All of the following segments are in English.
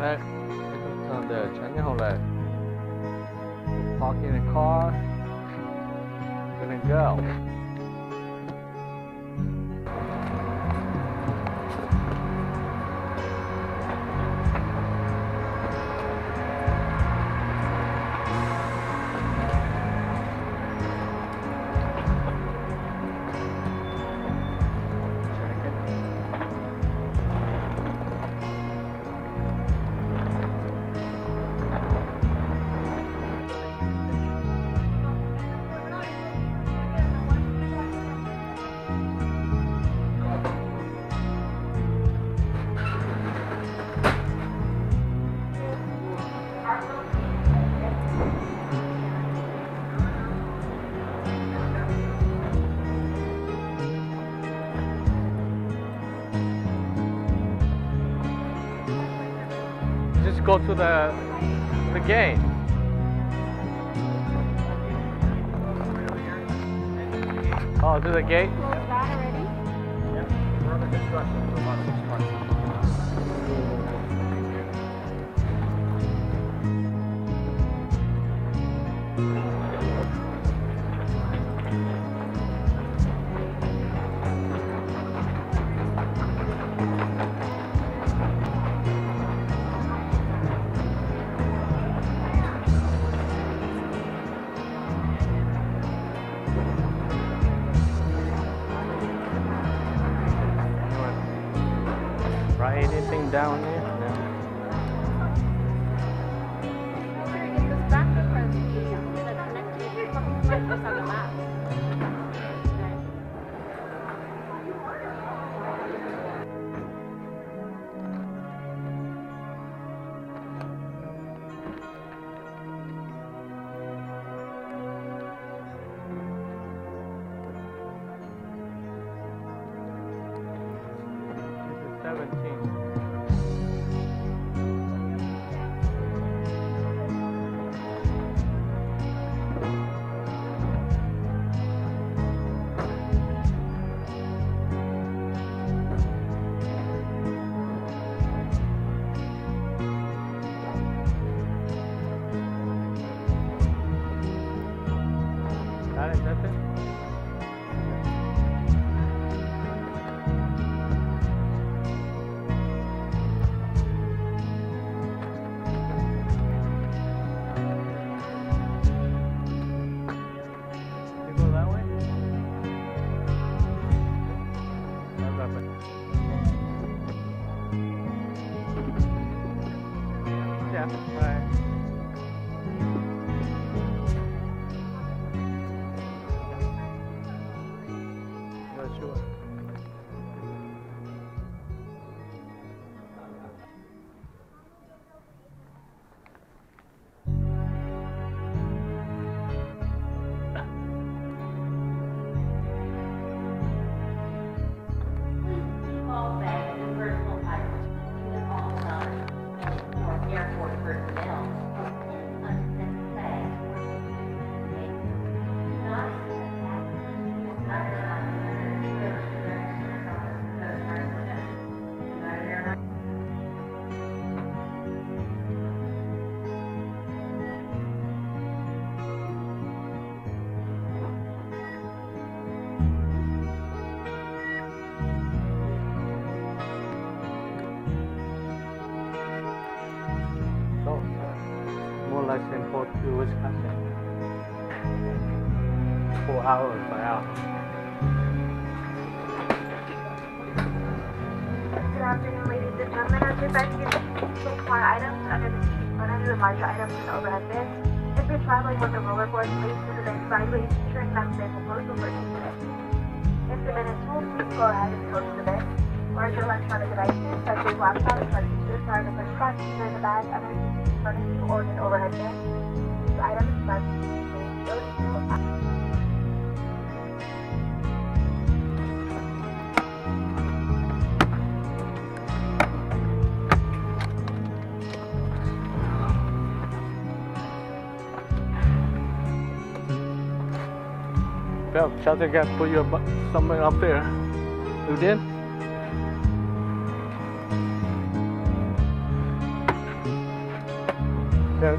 Alright, turn the channel left. Park in the car. Gonna go. Just go to the gate. Oh, to the gate? Close that already? Yeah, we're under construction for a lot of construction. Write anything down here? No. Get this back because the next page is something special on the map. This is 17. Got it, that's it? You go that way? That's that way. Yeah, right. Not sure. All bags and personal items, even all non or airport personnel, in unsent bags not accept So, more like St. Paul to Wisconsin. 4 hours by hour. Good afternoon, ladies and gentlemen. As you're about to get take more items under the seat in front of you and larger items in overhead bins. If you're traveling with a rollerboard, please do the bin sideways, ensuring that the bin will close before taking it. If the bin is full, please go ahead and close the bin. Larger electronic devices, such as laptops, transistors, are in the first class, either in the bag under the seat in front of you or in an overhead bin. These items must be those two. Well, Shelter got put your somewhere up there. You did? There.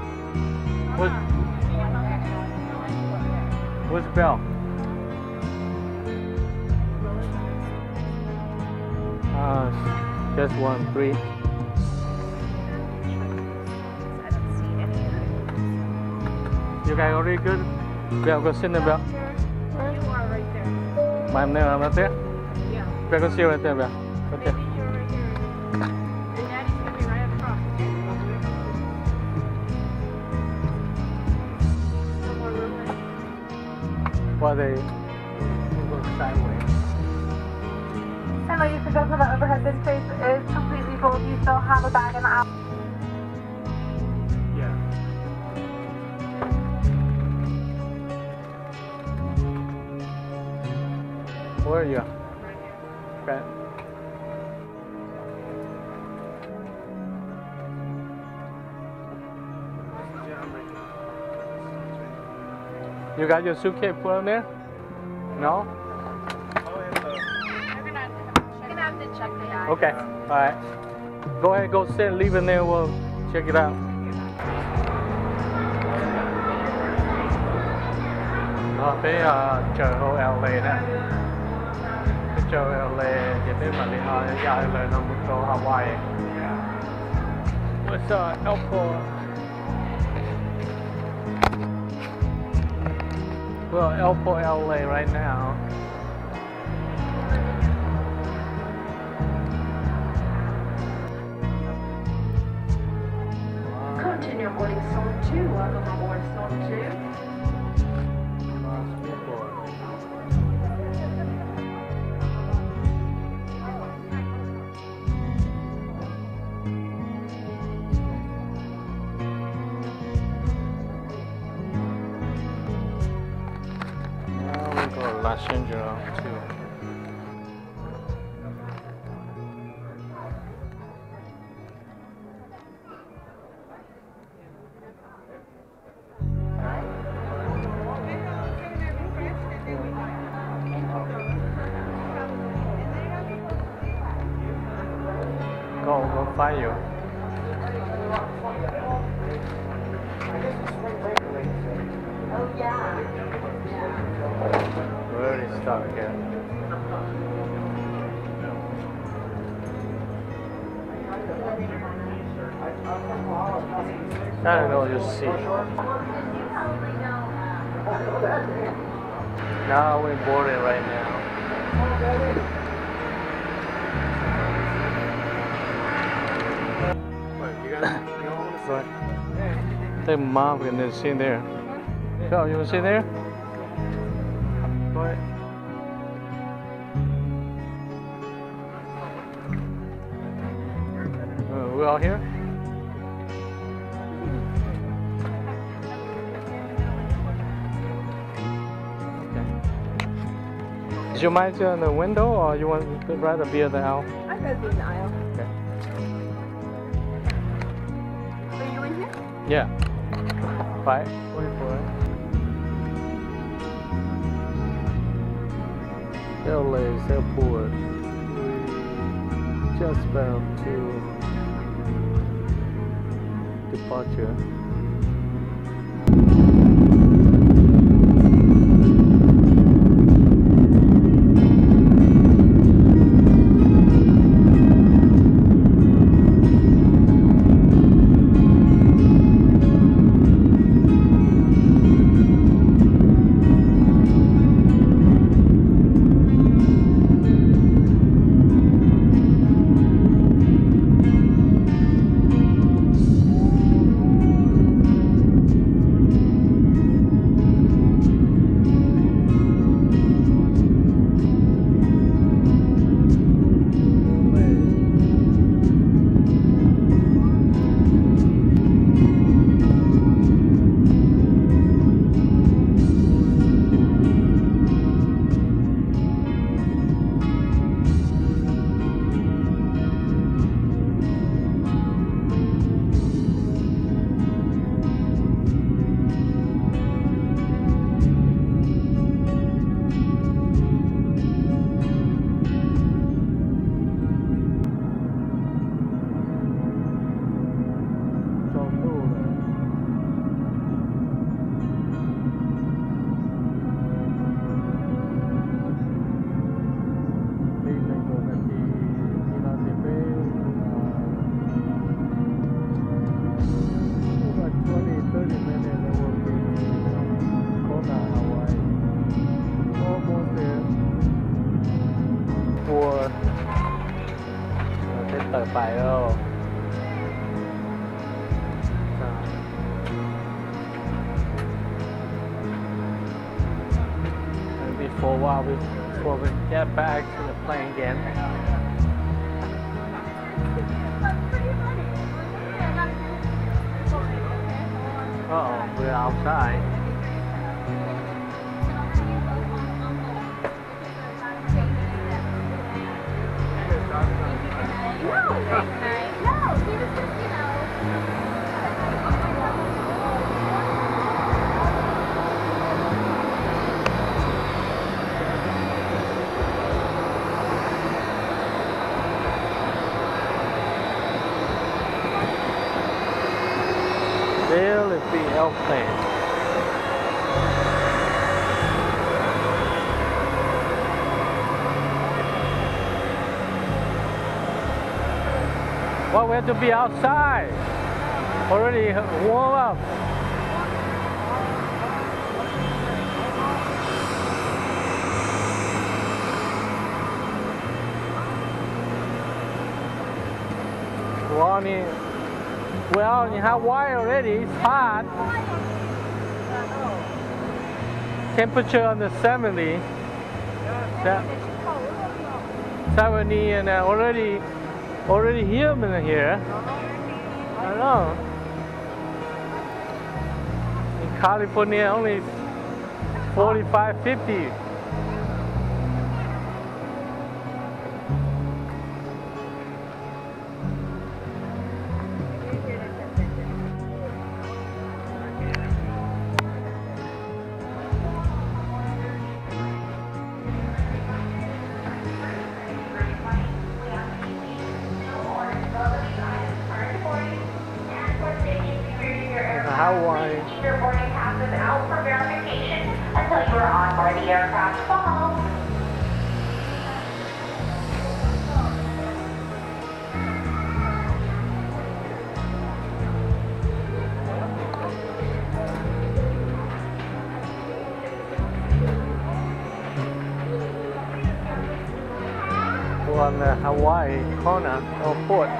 What's bell? Just 1, 3. I don't see any. You guys already good? Bell có xin được bell. You are right there. Mà em này làm thế? Yeah. Bell có siêu right there bell. Okay. Maybe you're right here. And Daddy's gonna be right across. No more room. Well, they go sideways. And ladies and gentlemen, the overhead bin space is completely full. You still have a bag in the aisle. Yeah. Where are you? Okay. You got your suitcase put on there? No? You're gonna have to check the eye. Okay. Alright. Go ahead, go sit, leave it there, we'll check it out. Cái chợ Hồ LA nè. Cái chợ LA thì nếu mà đi dài là nó một chỗ Hawaii. What's airport? Well, airport LA right now. Continue boarding zone 2. Welcome aboard zone 2. Lots of people. Now we go to Los Angeles too. Go find you. Oh, yeah. We're already stuck here. I don't know, just see. Now we're boarding right now. Right. The mom can sit there. So you want to sit there? Go ahead. We all here? Okay. Did you mind in the window or you want to rather be in the aisle? I'd rather be in the aisle. Okay. Are you in here? Yeah. Right. Wait for it. LA's airport. We just about to departure. ไปแล้วbefore we get back to the plane again. Uh-oh, we're outside. Really big airplane. Well, we have to be outside. Already warm up. Well, in Hawaii already, it's hot. Temperature under 70. 70 and already humid here. I don't know. In California, only 45, 50. Hawaii. Your boarding passes out for verification until you are on board the aircraft. Follow. We're on the Hawaii Kona Airport.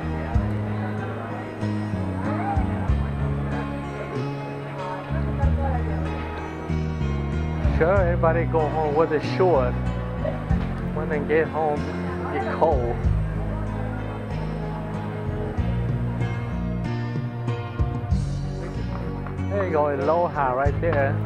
Sure, everybody go home with a short. When they get home, it's cold. There you go, Aloha right there.